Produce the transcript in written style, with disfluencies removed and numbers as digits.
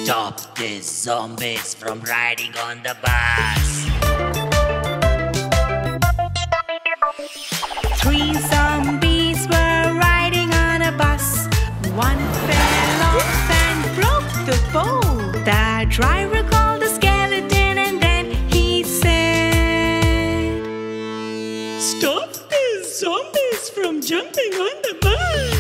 Stop these zombies from riding on the bus. Three zombies were riding on a bus. One fell off and broke the pole. The driver called the skeleton and then he said, Stop these zombies from jumping on the bus.